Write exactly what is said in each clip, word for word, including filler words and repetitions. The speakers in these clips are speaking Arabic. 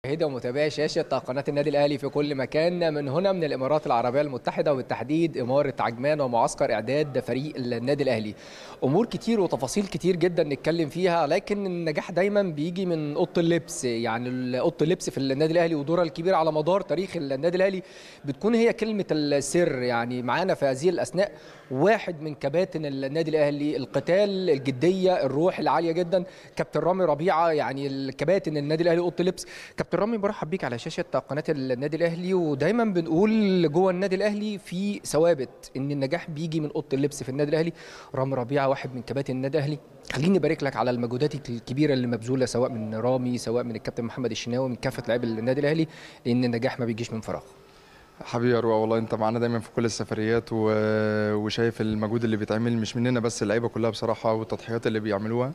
مشاهدي ومتابعي شاشة قناة النادي الأهلي في كل مكان من هنا من الإمارات العربية المتحدة وبالتحديد إمارة عجمان ومعسكر إعداد فريق النادي الأهلي. أمور كتير وتفاصيل كتير جدا نتكلم فيها، لكن النجاح دايما بيجي من أوضة اللبس. يعني أوضة اللبس في النادي الأهلي ودورها الكبير على مدار تاريخ النادي الأهلي بتكون هي كلمة السر. يعني معانا في هذه الأثناء واحد من كباتن النادي الأهلي، القتال، الجدية، الروح العالية جدا، كابتن رامي ربيعة. يعني الكباتن النادي الأهلي أوضة اللبس. كابتن رامي، برحب بيك على شاشة قناة النادي الأهلي. ودايما بنقول جوه النادي الأهلي في ثوابت إن النجاح بيجي من أوضة اللبس في النادي الأهلي. رامي ربيعة واحد من كباتن النادي الأهلي. خليني أبارك لك على المجهودات الكبيرة اللي مبذولة سواء من رامي سواء من الكابتن محمد الشناوي من كافة لاعبي النادي الأهلي، لأن النجاح ما بيجيش من فراغ. حبيبي يا روى، والله انت معانا دايما في كل السفريات و... وشايف المجهود اللي بيتعمل مش مننا بس، اللعيبه كلها بصراحه، والتضحيات اللي بيعملوها.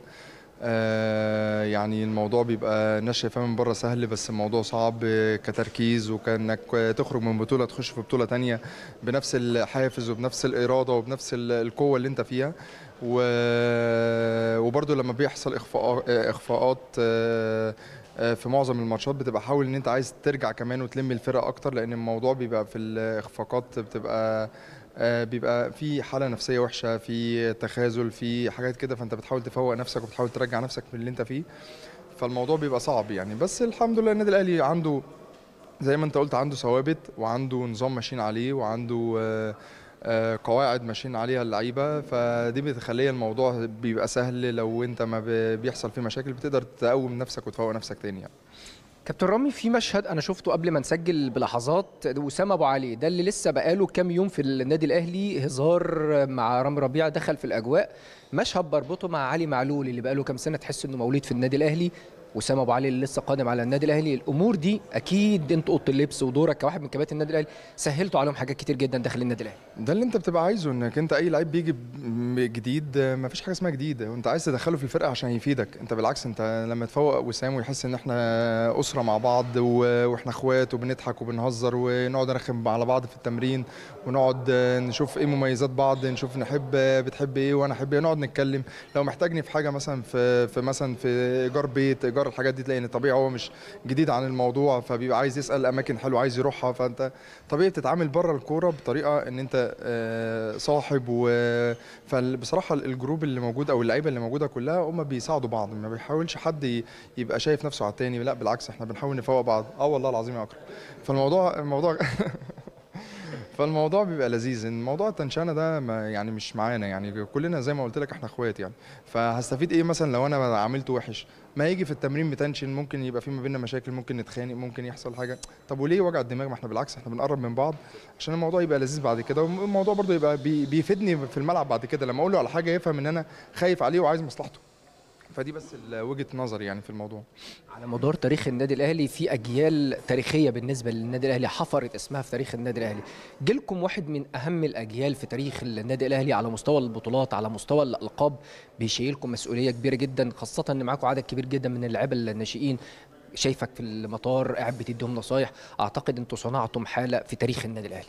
آه يعني الموضوع بيبقى الناس شايفاه من بره سهل، بس الموضوع صعب كتركيز، وكانك تخرج من بطوله تخش في بطوله تانية بنفس الحافز وبنفس الاراده وبنفس القوه اللي انت فيها. و... وبرده لما بيحصل اخفاء اخفاءات آه في معظم الماتشات بتبقى حاول ان انت عايز ترجع كمان وتلم الفرقه اكتر، لان الموضوع بيبقى في الاخفاقات بتبقى بيبقى في حاله نفسيه وحشه، في تخاذل، في حاجات كده، فانت بتحاول تفوق نفسك وبتحاول ترجع نفسك من اللي انت فيه. فالموضوع بيبقى صعب يعني، بس الحمد لله النادي الاهلي عنده زي ما انت قلت، عنده ثوابت وعنده نظام ماشيين عليه وعنده قواعد ماشيين عليها اللعيبه، فدي بتخلي الموضوع بيبقى سهل. لو انت ما بيحصل فيه مشاكل بتقدر تقوم نفسك وتفوق نفسك تاني يعني. كابتن رامي، في مشهد انا شفته قبل ما نسجل بلحظات، وسام ابو علي ده اللي لسه بقاله كام يوم في النادي الاهلي، هزار مع رامي ربيعه دخل في الاجواء. مشهد بربطه مع علي معلول اللي بقاله كام سنه تحس انه مولود في النادي الاهلي، وسام ابو علي اللي لسه قادم على النادي الاهلي. الامور دي اكيد انت اوضه اللبس ودورك كواحد من كباتن النادي الاهلي سهلتوا عليهم حاجات كتير جدا داخل النادي الاهلي. ده اللي انت بتبقى عايزه، انك انت اي لعيب بيجي جديد ما فيش حاجه اسمها جديد، وانت عايز تدخله في الفرقه عشان يفيدك انت. بالعكس، انت لما تفوق وسام ويحس ان احنا اسره مع بعض واحنا اخوات وبنضحك وبنهزر ونقعد نرخم على بعض في التمرين، ونقعد نشوف ايه مميزات بعض، نشوف نحب بتحب ايه وانا احب ايه، نقعد نتكلم. لو محتاجني في حاجه مثلا في في مثلا في ايجار بيت، ايجار الحاجات دي، تلاقي طبيعي هو مش جديد عن الموضوع، فبيبقى عايز يسال اماكن حلوه عايز يروحها. فانت طبيعي تتعامل بره الكوره بطريقه ان انت صاحب. و فبصراحه الجروب اللي موجود او اللعيبه اللي موجوده كلها هم بيساعدوا بعض، ما بيحاولش حد يبقى شايف نفسه على الثاني، لا بالعكس احنا بنحاول نفوق بعض. اه والله العظيم يا اكرم. فالموضوع الموضوع فالموضوع بيبقى لذيذ. الموضوع التنشانه ده ما يعني مش معانا، يعني كلنا زي ما قلت لك احنا اخوات يعني. فهستفيد ايه مثلا لو انا عملته وحش؟ ما يجي في التمرين بتنشن، ممكن يبقى في ما بيننا مشاكل، ممكن نتخانق، ممكن يحصل حاجه. طب وليه وجع الدماغ؟ ما احنا بالعكس احنا بنقرب من بعض عشان الموضوع يبقى لذيذ بعد كده، والموضوع برده يبقى بي بيفيدني في الملعب بعد كده. لما اقول له على حاجه يفهم ان انا خايف عليه وعايز مصلحته. فدي بس وجهه نظري يعني في الموضوع. على مدار تاريخ النادي الاهلي في اجيال تاريخيه بالنسبه للنادي الاهلي حفرت اسمها في تاريخ النادي الاهلي. جيلكم واحد من اهم الاجيال في تاريخ النادي الاهلي على مستوى البطولات، على مستوى الالقاب، بيشيلكم مسؤوليه كبيره جدا، خاصه ان معاكم عدد كبير جدا من اللاعيبه الناشئين. شايفك في المطار قاعد بتديهم نصايح، اعتقد انتم صنعتم حاله في تاريخ النادي الاهلي.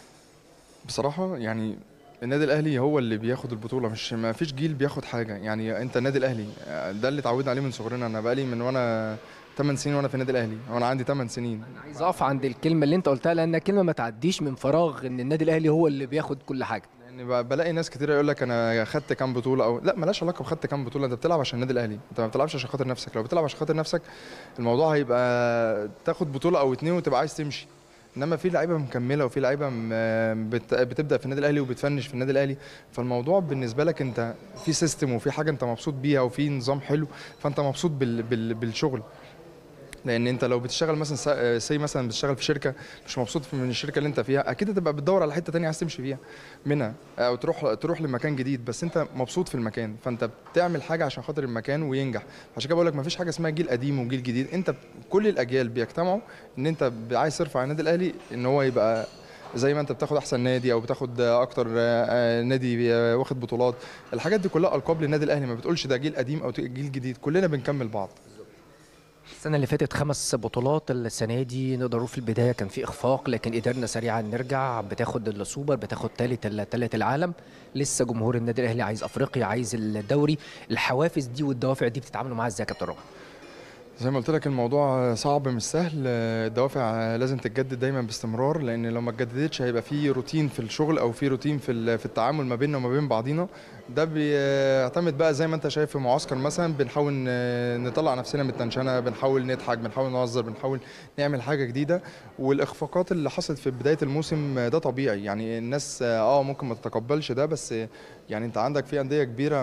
بصراحه يعني النادي الاهلي هو اللي بياخد البطوله، مش ما فيش جيل بياخد حاجه يعني. انت النادي الاهلي ده اللي اتعودنا عليه من صغرنا. انا بقالي من وانا ثمان سنين وانا في النادي الاهلي، وانا عندي ثمان سنين. انا عايز اقف عند الكلمه اللي انت قلتها لانها كلمه ما تعديش من فراغ، ان النادي الاهلي هو اللي بياخد كل حاجه. يعني بلاقي ناس كتير يقول لك انا خدت كام بطوله، او لا مالهاش علاقه بخدت كام بطوله. انت بتلعب عشان النادي الاهلي، انت ما بتلعبش عشان خاطر نفسك. لو بتلعب عشان خاطر نفسك الموضوع هيبقى تاخد بطوله او اتنين وتبقى عايز تمشي. انما في لعيبه مكمله وفي لعيبه بتبدا في النادي الاهلي وبتفنش في النادي الاهلي. فالموضوع بالنسبه لك انت في سيستم وفي حاجه انت مبسوط بيها وفي نظام حلو، فانت مبسوط بال بال بالشغل. لان انت لو بتشتغل مثلا سي مثلا بتشتغل في شركه مش مبسوط من الشركه اللي انت فيها، اكيد هتبقى بتدور على حته ثانيه عايز تمشي فيها منها، او تروح تروح لمكان جديد، بس انت مبسوط في المكان، فانت بتعمل حاجه عشان خاطر المكان وينجح. عشان كده بقول لك ما فيش حاجه اسمها جيل قديم وجيل جديد، انت كل الاجيال بيجتمعوا ان انت عايز ترفع النادي الاهلي ان هو يبقى زي ما انت بتاخد احسن نادي او بتاخد اكتر نادي واخد بطولات. الحاجات دي كلها القاب للنادي الاهلي، ما بتقولش ده جيل قديم او جيل جديد، كلنا بنكمل بعض. السنة اللي فاتت خمس بطولات، السنة دي نقدر نقول في البداية كان في إخفاق لكن قدرنا سريعا نرجع. بتاخد السوبر، بتاخد ثالث ثالث العالم، لسه جمهور النادي الأهلي عايز أفريقيا، عايز الدوري. الحوافز دي والدوافع دي بتتعاملوا معاها إزاي يا كابتن رامي؟ زي ما قلت لك الموضوع صعب مش سهل. الدوافع لازم تتجدد دايما باستمرار، لان لو ما اتجددتش هيبقى في روتين في الشغل او في روتين في ال- في التعامل ما بيننا وما بين بعضينا. ده بيعتمد بقى زي ما انت شايف في معسكر مثلا، بنحاول ن- نطلع نفسنا من التنشنه، بنحاول نضحك، بنحاول نهزر، بنحاول نعمل حاجه جديده. والاخفاقات اللي حصلت في بدايه الموسم ده طبيعي، يعني الناس اه ممكن ما تتقبلش ده، بس يعني انت عندك في انديه كبيره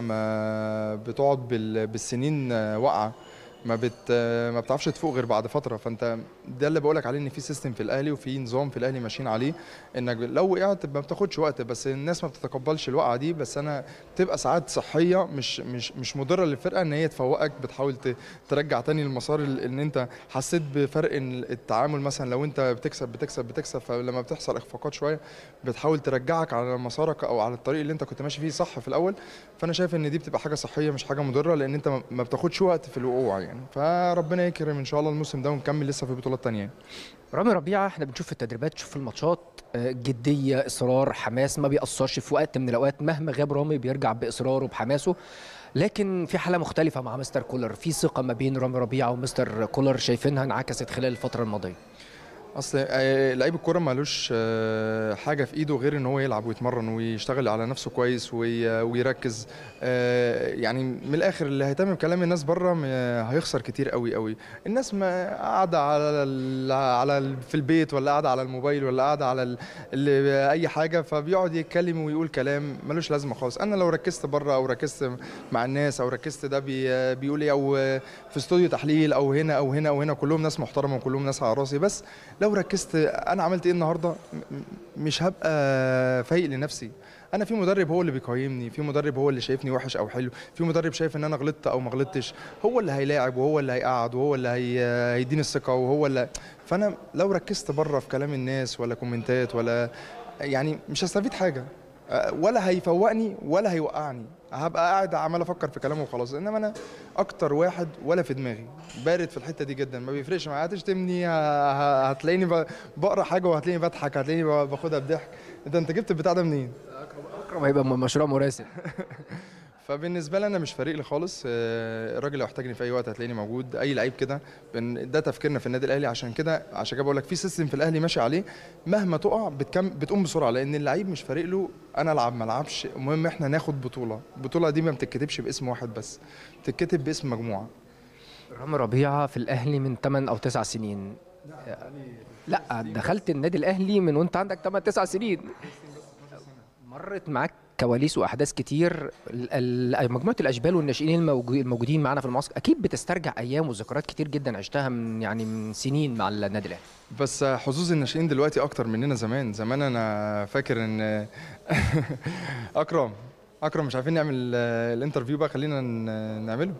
ما بتقعد بال- بالسنين واقعه، ما بت ما بتعرفش تفوق غير بعد فتره. فانت ده اللي بقولك عليه، ان في سيستم في الاهلي وفي نظام في الاهلي ماشيين عليه، انك لو وقعت ما بتاخدش وقت، بس الناس ما بتتقبلش الوقعه دي. بس انا بتبقى ساعات صحيه، مش مش مش مضره للفرقه، ان هي تفوقك، بتحاول ت- ترجع تاني المسار، ال- ان انت حسيت بفرق إن التعامل مثلا لو انت بتكسب بتكسب بتكسب، فلما بتحصل اخفاقات شويه بتحاول ترجعك على مسارك او على الطريق اللي انت كنت ماشي فيه صح في الاول. فانا شايف ان دي بتبقى حاجه صحيه مش حاجه مضره، لان انت ما ما بتاخدش وقت في الوقوع يعني. فربنا يكرم ان شاء الله الموسم ده ونكمل لسه في بطولات تانية. رامي ربيعه، احنا بنشوف في التدريبات، تشوف في الماتشات آه، جديه، اصرار، حماس، ما بيأثرش في وقت من الاوقات مهما غاب رامي بيرجع باصراره وبحماسه. لكن في حاله مختلفه مع مستر كولر، في ثقه ما بين رامي ربيعه ومستر كولر شايفينها انعكست خلال الفتره الماضيه. اصل آه، لعيب الكوره مالوش آه، حاجه في ايده غير ان هو يلعب ويتمرن ويشتغل على نفسه كويس وي- ويركز. آه، يعني من الاخر اللي هيهتم بكلام الناس بره م- هيخسر كتير قوي قوي. الناس ما قاعده على ال على ال في البيت، ولا قاعده على الموبايل، ولا قاعده على ال ال اي حاجه، فبيقعد يتكلم ويقول كلام ملوش لازمه خالص. انا لو ركزت بره او ركزت مع الناس او ركزت ده بي بيقول ايه، او في استوديو تحليل او هنا او هنا او هنا، كلهم ناس محترمه وكلهم ناس على راسي، بس لو ركزت انا عملت ايه النهارده م- مش هبقى فايق لنفسي. انا في مدرب هو اللي بيقيمني، في مدرب هو اللي شايفني وحش او حلو، في مدرب شايف ان انا غلطت او ما غلطتش، هو اللي هيلاعب وهو اللي هيقعد وهو اللي هي... هيديني الثقه وهو اللي. فانا لو ركزت بره في كلام الناس ولا كومنتات ولا، يعني مش هستفيد حاجه. أه، ولا هيفوقني ولا هيوقعني، هبقى قاعد عمال افكر في كلامه وخلاص. انما انا اكتر واحد ولا في دماغي، بارد في الحته دي جدا، ما بيفرقش معايا. هتشتمني ه- ه- هتلاقيني ب- بقرا حاجه وهتلاقيني بضحك، هتلاقيني ب- باخدها بضحك. انت انت جبت البتاع ده منين؟ اكرم هيبقى م- مشروع مراسل. فبالنسبه لي انا مش فارق لي خالص. آه، الراجل لو احتاجني في اي وقت هتلاقيني موجود، اي لعيب كده. بن- ده تفكيرنا في النادي الاهلي. عشان كده عشان كده بقول لك في سيستم في الاهلي ماشي عليه، مهما تقع بتكم بتقوم بسرعه، لان اللعيب مش فارق له انا العب ما العبش، المهم احنا ناخد بطوله. البطوله دي ما بتتكتبش باسم واحد بس، بتتكتب باسم مجموعه. رامي ربيعه في الاهلي من ثمانية او تسعة سنين. لا، دخلت النادي الاهلي من وانت عندك ثمانية تسعة سنين. مرت معاك كواليس واحداث كتير. ال- ال- مجموعه الاشبال والناشئين الموجو- الموجودين معانا في المعسكر اكيد بتسترجع ايام وذكريات كتير جدا عشتها من يعني من سنين مع النادي الاهلي. بس حظوظ الناشئين دلوقتي اكتر مننا زمان. زمان انا فاكر ان اكرم اكرم مش عارفين نعمل آه، الانترفيو بقى، خلينا ن- نعمله.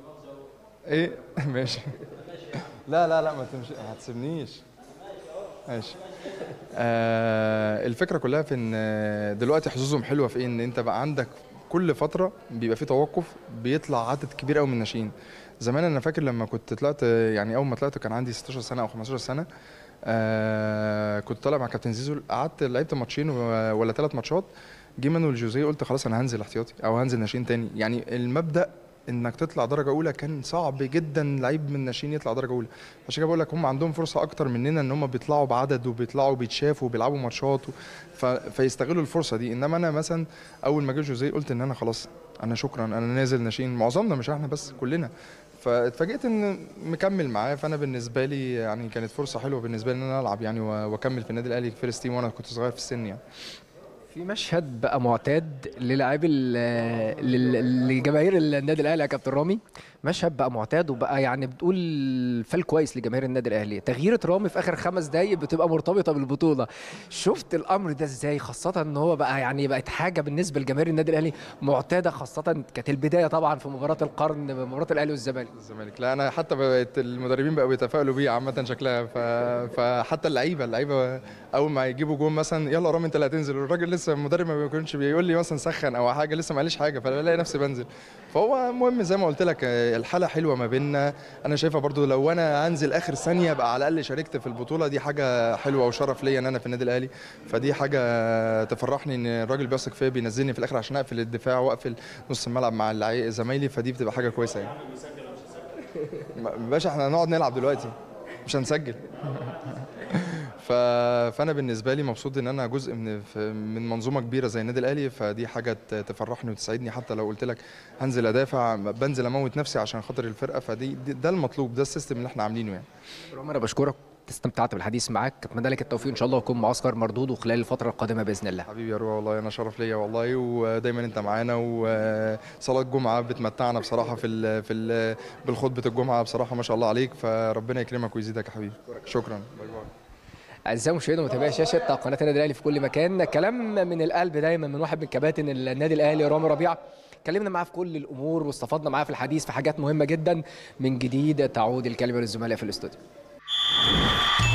ايه ماشي. لا لا لا ما تمشي، ما هتسيبنيش. ماشي. آه الفكره كلها في ان آه، دلوقتي حظوظهم حلوه في ايه، ان انت بقى عندك كل فتره بيبقى في توقف، بيطلع عدد كبير قوي من الناشئين. زمان انا فاكر لما كنت طلعت، يعني اول ما طلعت كان عندي ستاشر سنه او خمستاشر سنه. آه كنت طالع مع كابتن زيزو، قعدت لعبت ماتشين و- ولا ثلاث ماتشات. جه مانويل جوزيه، قلت خلاص انا هنزل احتياطي او هنزل ناشئين تاني. يعني المبدأ انك تطلع درجه اولى كان صعب جدا، لعيب من الناشئين يطلع درجه اولى. عشان كده بقول لك هم عندهم فرصه اكتر مننا، ان هم بيطلعوا بعدد وبيطلعوا بيتشافوا وبيلعبوا ماتشات و... ف... فيستغلوا الفرصه دي. انما انا مثلا اول ما جه جوزيه قلت ان انا خلاص، انا شكرا انا نازل ناشئين، معظمنا مش احنا بس كلنا. فاتفاجئت ان مكمل معاه. فانا بالنسبه لي يعني كانت فرصه حلوه بالنسبه لي ان انا العب يعني و- واكمل في النادي الاهلي فيرست تيم، وانا كنت صغير في السن يعني. في مشهد بقى معتاد للاعبي ال- لل- لجماهير النادي الاهلي يا كابتن رامي. مشهد بقى معتاد وبقى يعني بتقول فال كويس لجماهير النادي الاهلي، تغيير رامي في اخر خمس دقايق بتبقى مرتبطه بالبطوله. شفت الامر ده ازاي؟ خاصه ان هو بقى يعني بقت حاجه بالنسبه لجماهير النادي الاهلي معتاده، خاصه كانت البدايه طبعا في مباراه القرن، مباراه الاهلي والزمالك. الزمالك، لا انا حتى بقيت المدربين بقوا بيتفائلوا بيه عامه شكلها. ف... فحتى اللعيبه اللعيبه اول ما يجيبوا جون مثلا، يلا رامي انت اللي هتنزل، والراجل لسه المدرب ما بيكونش بيقول لي مثلا سخن او حاجه، لسه ما قاليش حاجه، فبلاقي نفسي بنزل. فهو المهم زي ما قلت لك الحاله حلوه ما بيننا. انا شايفها برضو لو انا هنزل اخر ثانيه بقى على الاقل شاركت في البطوله دي، حاجه حلوه وشرف ليا ان انا في النادي الاهلي. فدي حاجه تفرحني ان الراجل بيثق فيا، بينزلني في الاخر عشان اقفل الدفاع واقفل نص الملعب مع اللعي- زمايلي، فدي بتبقى حاجه كويسه يعني. باشا احنا هنقعد نلعب دلوقتي مش هنسجل. ف... فانا بالنسبه لي مبسوط ان انا جزء من من منظومه كبيره زي النادي الاهلي، فدي حاجه تفرحني وتسعدني. حتى لو قلت لك هنزل ادافع بنزل اموت نفسي عشان خاطر الفرقه، فدي ده المطلوب، ده السيستم اللي احنا عاملينه يعني. رغم انا بشكرك، استمتعت بالحديث معاك، اتمنى لك التوفيق ان شاء الله، ويكون معسكر مردود وخلال الفتره القادمه باذن الله. حبيبي يا روى والله انا شرف ليا والله، ودايما انت معانا، وصلاه الجمعه بتمتعنا بصراحه في ال في ال بالخطبه الجمعه بصراحه ما شاء الله عليك، فربنا يكرمك ويزيدك يا حبيبي. شكرا، باي باي. اعزائي المشاهدين ومتابعي شاشه قناه النادي الاهلي في كل مكان، كلام من القلب دايما من واحد من كباتن النادي الاهلي رامي ربيعه، اتكلمنا معاه في كل الامور واستفدنا معاه في الحديث في حاجات مهمه جدا. من جديد تعود الكلمه للزملاء في الاستوديو.